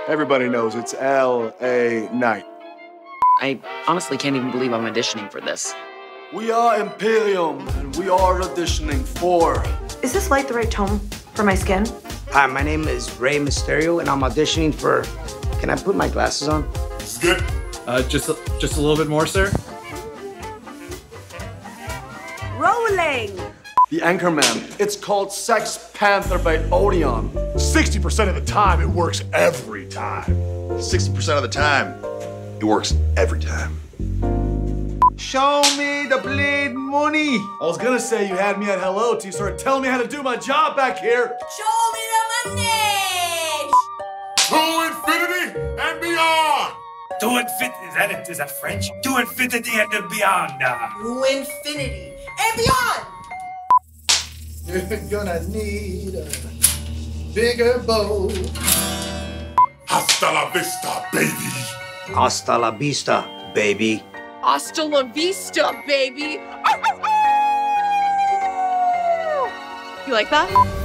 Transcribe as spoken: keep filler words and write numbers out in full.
Everybody knows it's L A night. I honestly can't even believe I'm auditioning for this. We are Imperium, and we are auditioning for... Is this light the right tone for my skin? Hi, my name is Rey Mysterio, and I'm auditioning for... Can I put my glasses on? It's good. Uh, just, a, just a little bit more, sir. Rolling! The Anchorman. It's called Sex Panther by Odeon. sixty percent of the time, it works every time. sixty percent of the time, it works every time. Show me the bleed money. I was gonna say you had me at hello till you started telling me how to do my job back here. Show me the money! To infinity and beyond. To infinity, is that, is that French? To infinity and beyond. To infinity and beyond! You're gonna need a bigger boat. Hasta la vista, baby. Hasta la vista, baby. Hasta la vista, baby. You like that?